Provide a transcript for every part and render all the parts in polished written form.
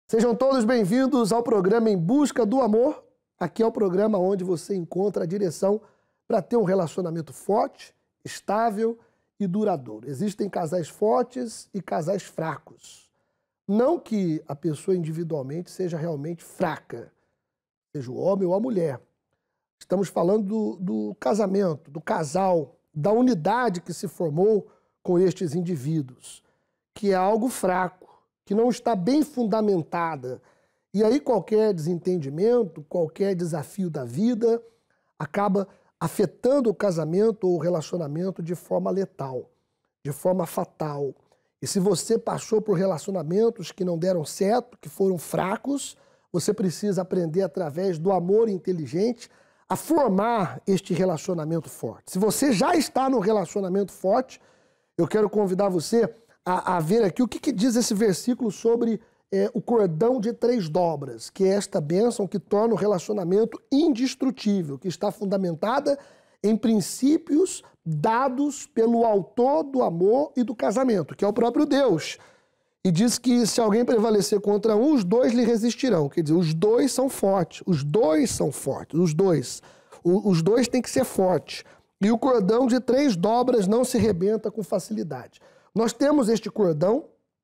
Sejam todos bem-vindos ao programa Em Busca do Amor. Aqui é o programa onde você encontra a direção para ter um relacionamento forte, estável e duradouro. Existem casais fortes e casais fracos. Não que a pessoa individualmente seja realmente fraca, seja o homem ou a mulher. Estamos falando do casamento, do casal, da unidade que se formou com estes indivíduos, que é algo fraco, que não está bem fundamentada. E aí qualquer desentendimento, qualquer desafio da vida acaba afetando o casamento ou o relacionamento de forma letal, de forma fatal. E se você passou por relacionamentos que não deram certo, que foram fracos, você precisa aprender através do amor inteligente a formar este relacionamento forte. Se você já está num relacionamento forte, eu quero convidar você a ver aqui o que diz esse versículo sobre o cordão de 3 dobras, que é esta bênção que torna o relacionamento indestrutível, que está fundamentada em princípios dados pelo autor do amor e do casamento, que é o próprio Deus. E diz que se alguém prevalecer contra um, os dois lhe resistirão. Quer dizer, os dois são fortes, os dois são fortes, os dois. Os dois têm que ser fortes. E o cordão de 3 dobras não se rebenta com facilidade. Nós temos este cordão,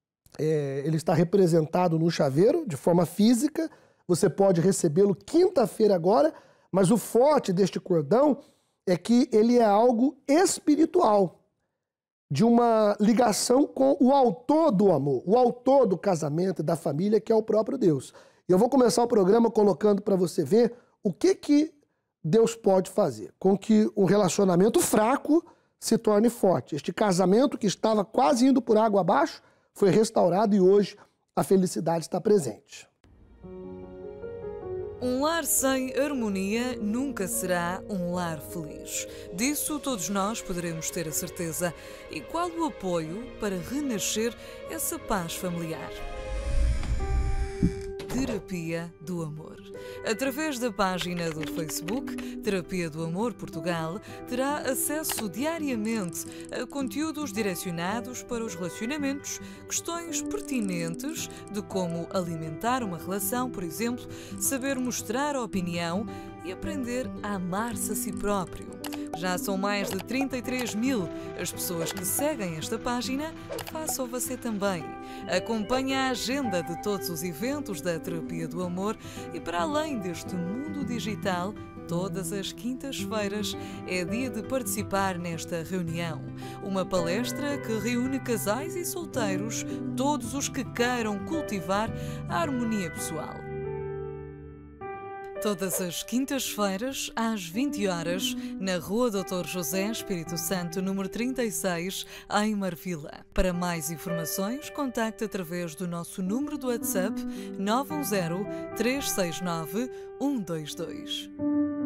ele está representado no chaveiro, de forma física. Você pode recebê-lo quinta-feira agora, mas o forte deste cordão é que ele é algo espiritual, de uma ligação com o autor do amor, o autor do casamento e da família, que é o próprio Deus. E eu vou começar o programa colocando para você ver o que Deus pode fazer com que um relacionamento fraco se torne forte. Este casamento que estava quase indo por água abaixo foi restaurado e hoje a felicidade está presente. Um lar sem harmonia nunca será um lar feliz. Disso todos nós poderemos ter a certeza. E qual o apoio para renascer essa paz familiar? Terapia do Amor. Através da página do Facebook Terapia do Amor Portugal, terá acesso diariamente a conteúdos direcionados para os relacionamentos, questões pertinentes de como alimentar uma relação, por exemplo, saber mostrar a opinião e aprender a amar-se a si próprio. Já são mais de 33.000 as pessoas que seguem esta página, faça-o você também. Acompanhe a agenda de todos os eventos da Terapia do Amor e, para além deste mundo digital, todas as quintas-feiras é dia de participar nesta reunião. Uma palestra que reúne casais e solteiros, todos os que queiram cultivar a harmonia pessoal. Todas as quintas-feiras, às 20 horas, na Rua Dr. José Espírito Santo, número 36, em Marvila. Para mais informações, contacte através do nosso número do WhatsApp 910-369-122.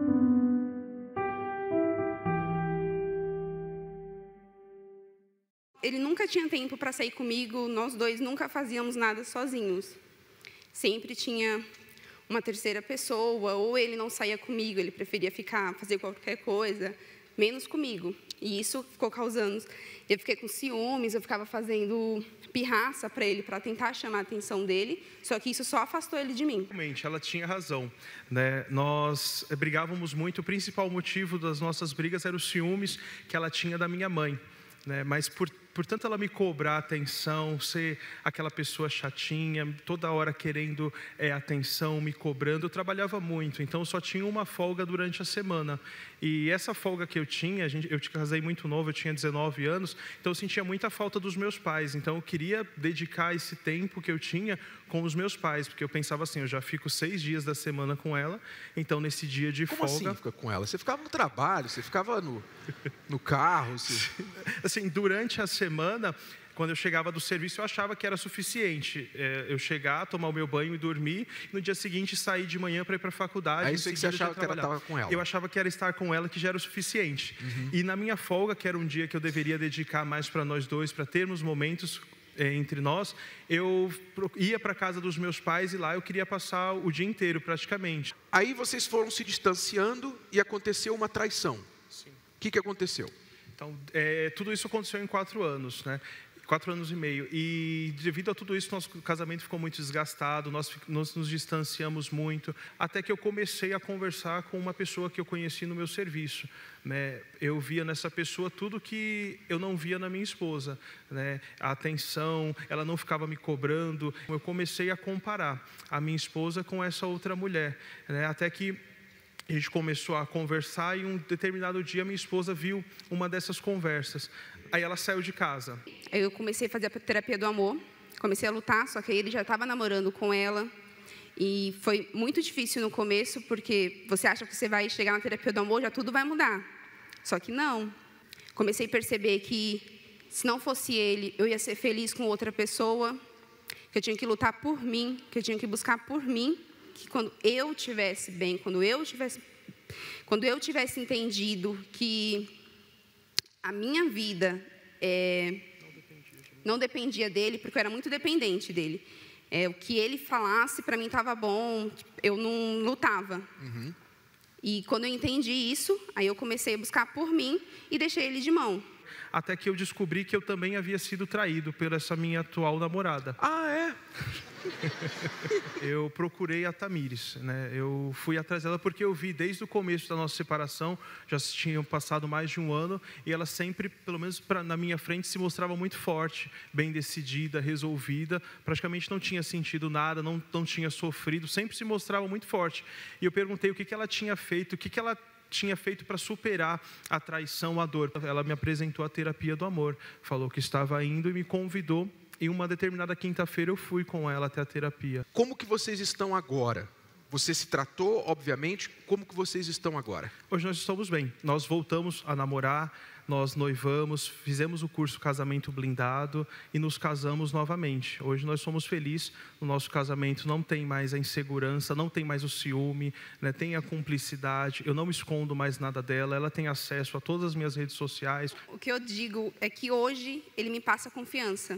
Ele nunca tinha tempo para sair comigo, nós dois nunca fazíamos nada sozinhos. Sempre tinha uma terceira pessoa, ou ele não saía comigo, ele preferia fazer qualquer coisa, menos comigo. E isso ficou causando... Eu fiquei com ciúmes, eu ficava fazendo pirraça para ele, para tentar chamar a atenção dele, só que isso só afastou ele de mim. Realmente, ela tinha razão, né? Nós brigávamos muito, o principal motivo das nossas brigas era os ciúmes que ela tinha da minha mãe, né? Mas portanto ela me cobrar atenção, ser aquela pessoa chatinha, toda hora querendo atenção, me cobrando, eu trabalhava muito, então eu só tinha uma folga durante a semana. E essa folga que eu tinha, eu te casei muito novo, eu tinha 19 anos, então eu sentia muita falta dos meus pais. Então eu queria dedicar esse tempo que eu tinha com os meus pais, porque eu pensava assim, eu já fico 6 dias da semana com ela, então nesse dia de folga... Como assim fica com ela? Você ficava no trabalho, você ficava no carro? Assim, durante a semana, quando eu chegava do serviço, eu achava que era suficiente. Eu chegar, tomar o meu banho e dormir, e no dia seguinte sair de manhã para ir para a faculdade. É isso que você achava que ela estava com ela? Eu achava que era estar com ela, que já era o suficiente. E na minha folga, que era um dia que eu deveria dedicar mais para nós dois, para termos momentos entre nós, eu ia para a casa dos meus pais e lá eu queria passar o dia inteiro praticamente. Aí vocês foram se distanciando e aconteceu uma traição. Sim. O que aconteceu? Então, tudo isso aconteceu em 4 anos, né? 4 anos e meio. E devido a tudo isso, nosso casamento ficou muito desgastado, nós nos distanciamos muito, até que eu comecei a conversar com uma pessoa que eu conheci no meu serviço, né? Eu via nessa pessoa tudo que eu não via na minha esposa, né? A atenção, ela não ficava me cobrando. Eu comecei a comparar a minha esposa com essa outra mulher, né? Até que a gente começou a conversar e um determinado dia minha esposa viu uma dessas conversas. Aí ela saiu de casa. Eu comecei a fazer a terapia do amor, comecei a lutar, só que aí ele já estava namorando com ela. E foi muito difícil no começo, porque você acha que você vai chegar na terapia do amor, já tudo vai mudar. Só que não. Comecei a perceber que se não fosse ele, eu ia ser feliz com outra pessoa, que eu tinha que lutar por mim, que eu tinha que buscar por mim, que quando eu estivesse bem, quando eu tivesse entendido que a minha vida não dependia dele, porque eu era muito dependente dele. O que ele falasse, para mim, estava bom, eu não lutava. Uhum. E quando eu entendi isso, aí eu comecei a buscar por mim e deixei ele de mão. Até que eu descobri que eu também havia sido traído por essa minha atual namorada. Ah, é? Eu procurei a Tamires, né? Eu fui atrás dela porque eu vi desde o começo da nossa separação, já tinham passado mais de 1 ano, e ela sempre, pelo menos na minha frente, se mostrava muito forte, bem decidida, resolvida, praticamente não tinha sentido nada, não tinha sofrido, sempre se mostrava muito forte. E eu perguntei o que ela tinha feito, o que ela tinha feito para superar a traição, a dor. Ela me apresentou a terapia do amor, falou que estava indo e me convidou. E uma determinada quinta-feira eu fui com ela até a terapia. Como que vocês estão agora? Você se tratou, obviamente, como que vocês estão agora? Hoje nós estamos bem, nós voltamos a namorar, nós noivamos, fizemos o curso Casamento Blindado e nos casamos novamente. Hoje nós somos felizes, no nosso casamento não tem mais a insegurança, não tem mais o ciúme, né? Tem a cumplicidade, eu não escondo mais nada dela, ela tem acesso a todas as minhas redes sociais. O que eu digo é que hoje ele me passa confiança.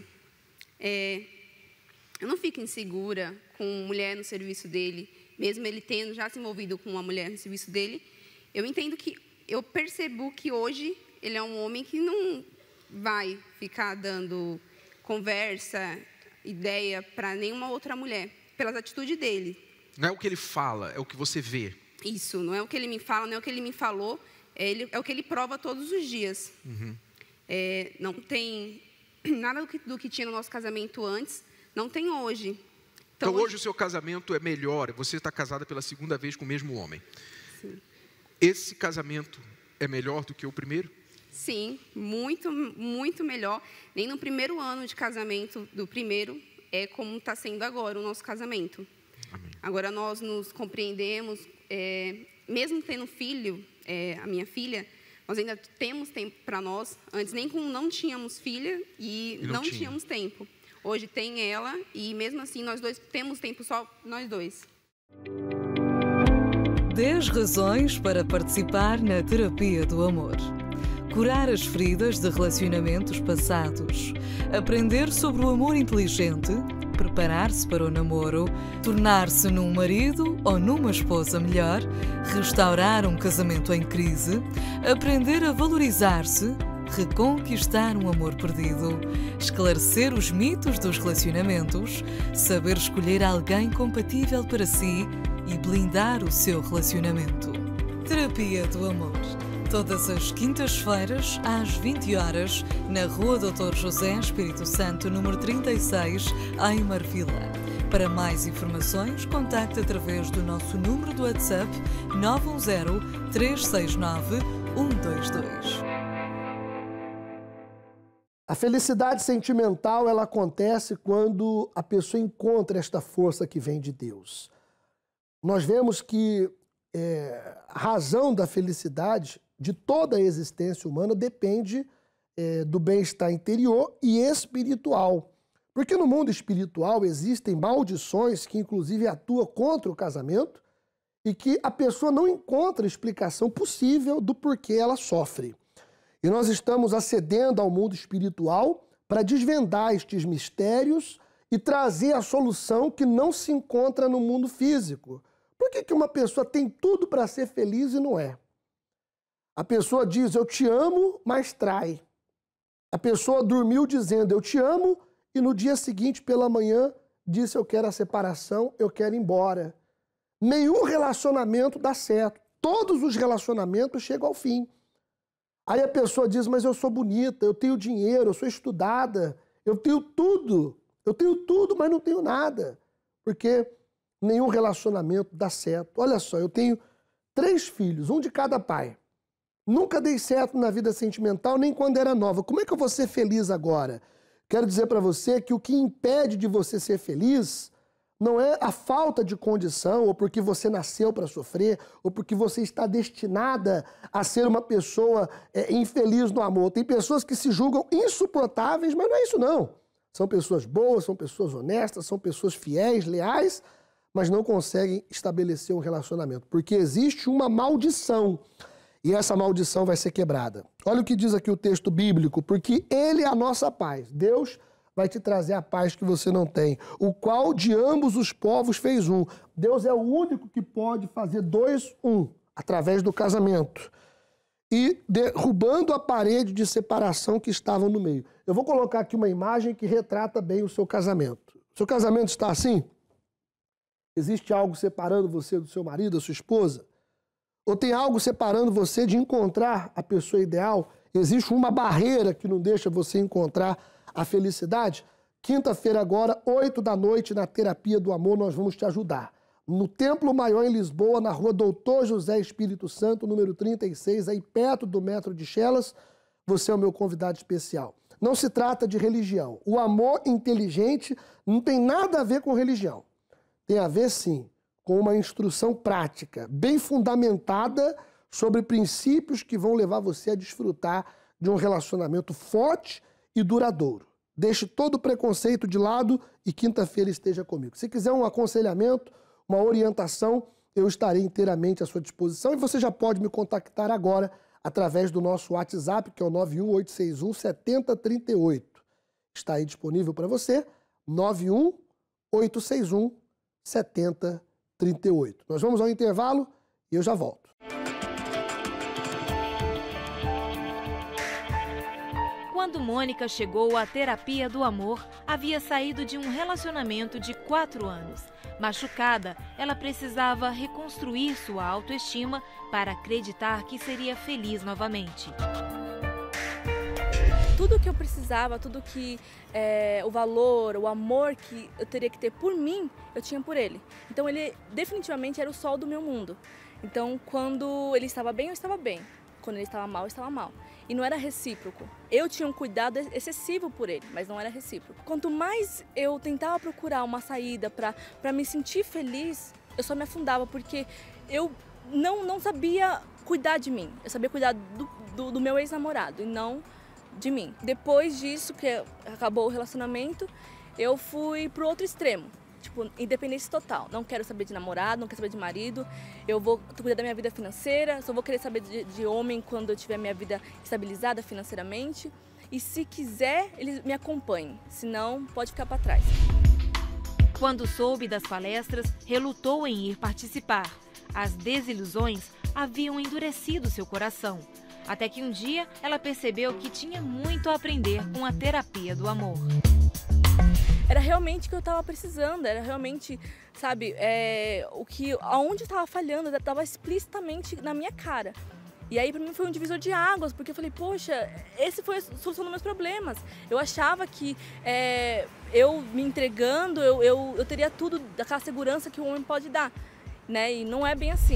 Eu não fico insegura com mulher no serviço dele, mesmo ele tendo já se envolvido com uma mulher no serviço dele. Eu percebo que hoje ele é um homem que não vai ficar dando conversa, ideia para nenhuma outra mulher, pelas atitudes dele. Não é o que ele fala, é o que você vê. Isso, não é o que ele me fala, não é o que ele me falou, é o que ele prova todos os dias. Uhum. Não tem nada do que tinha no nosso casamento antes, não tem hoje. Então hoje o seu casamento é melhor, você está casada pela 2ª vez com o mesmo homem. Sim. Esse casamento é melhor do que o primeiro? Sim, muito, muito melhor. Nem no primeiro ano de casamento do primeiro é como está sendo agora o nosso casamento. Amém. Agora nós nos compreendemos, mesmo tendo filho, a minha filha, nós ainda temos tempo para nós. Antes nem não tínhamos filha e não tínhamos tempo. Hoje tem ela e mesmo assim nós dois temos tempo só nós dois. 10 razões para participar na terapia do amor. Curar as feridas de relacionamentos passados. Aprender sobre o amor inteligente. Preparar-se para o namoro. Tornar-se num marido ou numa esposa melhor. Restaurar um casamento em crise. Aprender a valorizar-se. Reconquistar um amor perdido. Esclarecer os mitos dos relacionamentos. Saber escolher alguém compatível para si e blindar o seu relacionamento. Terapia do Amor. Todas as quintas-feiras, às 20 horas, na Rua Dr. José Espírito Santo, número 36, em Marvila. Para mais informações, contacte através do nosso número do WhatsApp 910-369-122. A felicidade sentimental, ela acontece quando a pessoa encontra esta força que vem de Deus. Nós vemos que a razão da felicidade de toda a existência humana depende do bem-estar interior e espiritual. Porque no mundo espiritual existem maldições que inclusive atuam contra o casamento e que a pessoa não encontra explicação possível do porquê ela sofre. E nós estamos acedendo ao mundo espiritual para desvendar estes mistérios e trazer a solução que não se encontra no mundo físico. Por que uma pessoa tem tudo para ser feliz e não é? A pessoa diz, eu te amo, mas trai. A pessoa dormiu dizendo, eu te amo, e no dia seguinte, pela manhã, disse, eu quero a separação, eu quero ir embora. Nenhum relacionamento dá certo. Todos os relacionamentos chegam ao fim. Aí a pessoa diz, mas eu sou bonita, eu tenho dinheiro, eu sou estudada, eu tenho tudo, mas não tenho nada. Porque nenhum relacionamento dá certo. Olha só, eu tenho 3 filhos, um de cada pai. Nunca dei certo na vida sentimental, nem quando era nova. Como é que eu vou ser feliz agora? Quero dizer para você que o que impede de você ser feliz não é a falta de condição, ou porque você nasceu para sofrer, ou porque você está destinada a ser uma pessoa infeliz no amor. Tem pessoas que se julgam insuportáveis, mas não é isso não. São pessoas boas, são pessoas honestas, são pessoas fiéis, leais, mas não conseguem estabelecer um relacionamento, porque existe uma maldição, e essa maldição vai ser quebrada. Olha o que diz aqui o texto bíblico, porque Ele é a nossa paz. Deus vai te trazer a paz que você não tem, o qual de ambos os povos fez um. Deus é o único que pode fazer 2, 1, através do casamento. E derrubando a parede de separação que estava no meio. Eu vou colocar aqui uma imagem que retrata bem o seu casamento. O seu casamento está assim? Existe algo separando você do seu marido, da sua esposa? Ou tem algo separando você de encontrar a pessoa ideal? Existe uma barreira que não deixa você encontrar a felicidade? Quinta-feira agora, 8 da noite, na Terapia do Amor, nós vamos te ajudar. No Templo Maior em Lisboa, na rua Doutor José Espírito Santo, número 36, aí perto do Metro de Chelas, você é o meu convidado especial. Não se trata de religião. O amor inteligente não tem nada a ver com religião. Tem a ver, sim, com uma instrução prática, bem fundamentada sobre princípios que vão levar você a desfrutar de um relacionamento forte e duradouro. Deixe todo o preconceito de lado e quinta-feira esteja comigo. Se quiser um aconselhamento, uma orientação, eu estarei inteiramente à sua disposição e você já pode me contactar agora através do nosso WhatsApp, que é o 91861-7038. Está aí disponível para você, 91861-7038. Nós vamos ao intervalo e eu já volto. Quando Mônica chegou à Terapia do Amor, havia saído de um relacionamento de 4 anos. Machucada, ela precisava reconstruir sua autoestima para acreditar que seria feliz novamente. Tudo que eu precisava, tudo que o valor, o amor que eu teria que ter por mim, eu tinha por ele. Então ele definitivamente era o sol do meu mundo. Então quando ele estava bem, eu estava bem. Quando ele estava mal, eu estava mal. E não era recíproco. Eu tinha um cuidado excessivo por ele, mas não era recíproco. Quanto mais eu tentava procurar uma saída para me sentir feliz, eu só me afundava, porque eu não sabia cuidar de mim. Eu sabia cuidar do meu ex-namorado e não de mim. Depois disso, que acabou o relacionamento, eu fui pro outro extremo. Tipo, independência total. Não quero saber de namorado, não quero saber de marido. Eu vou cuidar da minha vida financeira. Só vou querer saber de homem quando eu tiver minha vida estabilizada financeiramente. E se quiser, ele me acompanhe. Se não, pode ficar para trás. Quando soube das palestras, relutou em ir participar. As desilusões haviam endurecido seu coração. Até que um dia, ela percebeu que tinha muito a aprender com a Terapia do Amor. Era realmente o que eu estava precisando, era realmente, sabe, aonde eu estava falhando, estava explicitamente na minha cara. E aí, para mim, foi um divisor de águas, porque eu falei, poxa, esse foi a solução dos meus problemas. Eu achava que eu me entregando, eu teria tudo daquela segurança que o homem pode dar, né? E não é bem assim.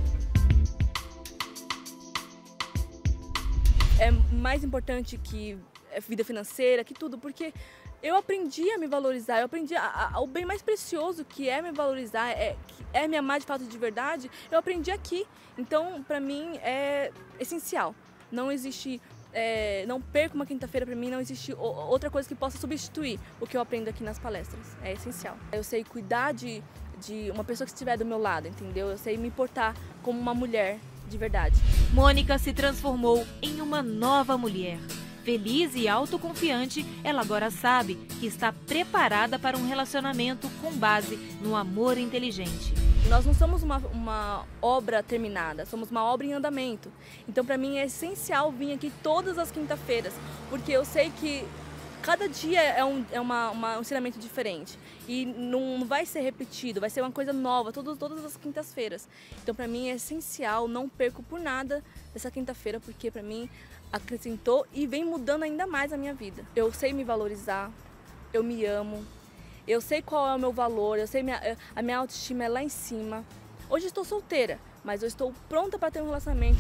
É mais importante que vida financeira, que tudo, porque eu aprendi a me valorizar, eu aprendi o bem mais precioso que é me valorizar, que é me amar de fato de verdade, eu aprendi aqui. Então, para mim, é essencial. Não existe, não perco uma quinta-feira, para mim não existe outra coisa que possa substituir o que eu aprendo aqui nas palestras. É essencial. Eu sei cuidar de uma pessoa que estiver do meu lado, entendeu? Eu sei me importar como uma mulher de verdade. Mônica se transformou em uma nova mulher. Feliz e autoconfiante, ela agora sabe que está preparada para um relacionamento com base no amor inteligente. Nós não somos uma obra terminada, somos uma obra em andamento. Então, para mim, é essencial vir aqui todas as quinta-feiras, porque eu sei que cada dia é um ensinamento diferente e não vai ser repetido, vai ser uma coisa nova todas as quintas-feiras. Então, para mim, é essencial, não perco por nada essa quinta-feira, porque para mim acrescentou e vem mudando ainda mais a minha vida. Eu sei me valorizar, eu me amo. Eu sei qual é o meu valor, eu sei a minha autoestima é lá em cima. Hoje estou solteira, mas eu estou pronta para ter um relacionamento.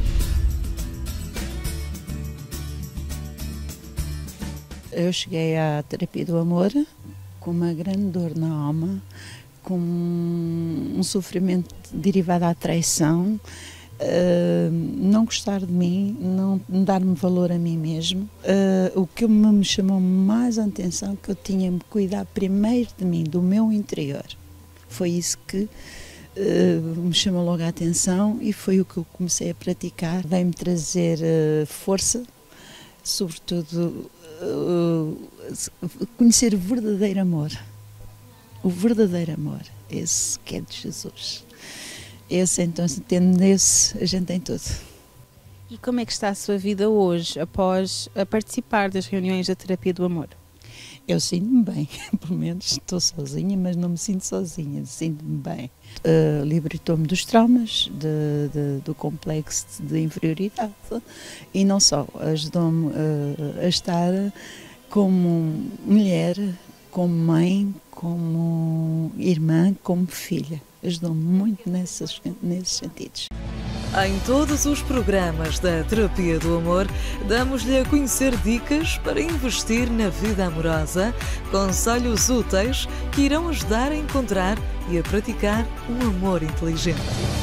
Eu cheguei à terapia do amor com uma grande dor na alma, com um sofrimento derivado à traição, não gostar de mim, não dar-me valor a mim mesmo. O que me chamou mais a atenção, que eu tinha de cuidar primeiro de mim, do meu interior. Foi isso que me chamou logo a atenção e foi o que eu comecei a praticar. Veio-me trazer força, sobretudo conhecer o verdadeiro amor. O verdadeiro amor, esse que é de Jesus. Esse, então, tendo esse, a gente tem tudo. E como é que está a sua vida hoje, após participar das reuniões da terapia do amor? Eu sinto-me bem, pelo menos estou sozinha, mas não me sinto sozinha, sinto-me bem. Libertou-me dos traumas, do complexo de inferioridade e não só, ajudou-me a estar como mulher, como mãe, como irmã, como filha. Ajudou-me muito nesses sentidos. Em todos os programas da Terapia do Amor, damos-lhe a conhecer dicas para investir na vida amorosa, conselhos úteis que irão ajudar a encontrar e a praticar um amor inteligente.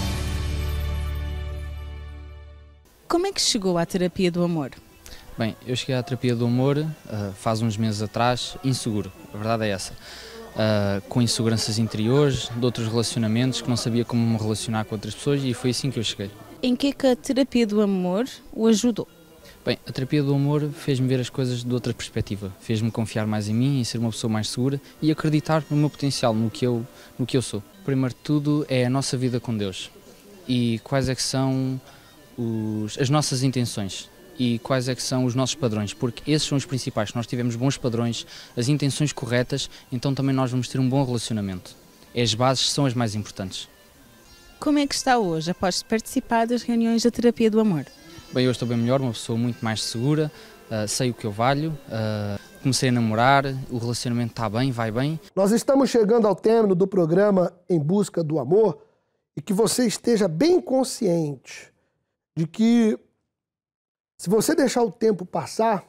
Como é que chegou à terapia do amor? Bem, eu cheguei à terapia do amor faz uns meses atrás, inseguro, a verdade é essa. Com inseguranças interiores, de outros relacionamentos, que não sabia como me relacionar com outras pessoas e foi assim que eu cheguei. Em que é que a terapia do amor o ajudou? Bem, a terapia do amor fez-me ver as coisas de outra perspectiva, fez-me confiar mais em mim, em ser uma pessoa mais segura e acreditar no meu potencial, no que eu sou. Primeiro de tudo é a nossa vida com Deus e quais é que são as nossas intenções. E quais é que são os nossos padrões, porque esses são os principais. Se nós tivermos bons padrões, as intenções corretas, então também nós vamos ter um bom relacionamento. As bases são as mais importantes. Como é que está hoje, após participar das reuniões da terapia do amor? Bem, eu estou bem melhor, uma pessoa muito mais segura, sei o que eu valho, comecei a namorar, o relacionamento está bem, vai bem. Nós estamos chegando ao término do programa Em Busca do Amor e que você esteja bem consciente de que se você deixar o tempo passar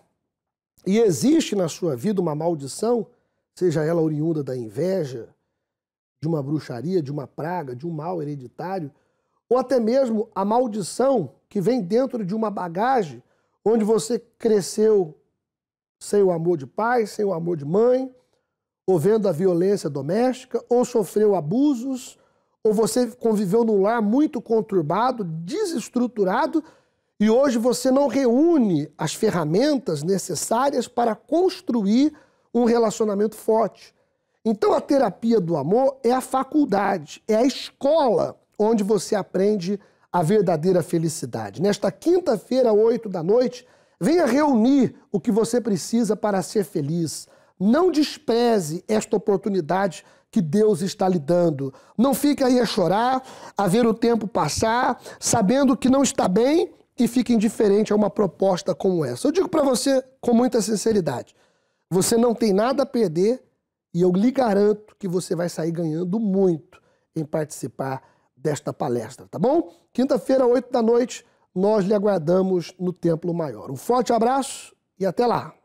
e existe na sua vida uma maldição, seja ela oriunda da inveja, de uma bruxaria, de uma praga, de um mal hereditário, ou até mesmo a maldição que vem dentro de uma bagagem onde você cresceu sem o amor de pai, sem o amor de mãe, ou vendo a violência doméstica, ou sofreu abusos, ou você conviveu num lar muito conturbado, desestruturado, e hoje você não reúne as ferramentas necessárias para construir um relacionamento forte. Então a terapia do amor é a faculdade, é a escola onde você aprende a verdadeira felicidade. Nesta quinta-feira, 8 da noite, venha reunir o que você precisa para ser feliz. Não despreze esta oportunidade que Deus está lhe dando. Não fique aí a chorar, a ver o tempo passar, sabendo que não está bem, e fique indiferente a uma proposta como essa. Eu digo para você com muita sinceridade, você não tem nada a perder e eu lhe garanto que você vai sair ganhando muito em participar desta palestra, tá bom? Quinta-feira, 8 da noite, nós lhe aguardamos no Templo Maior. Um forte abraço e até lá!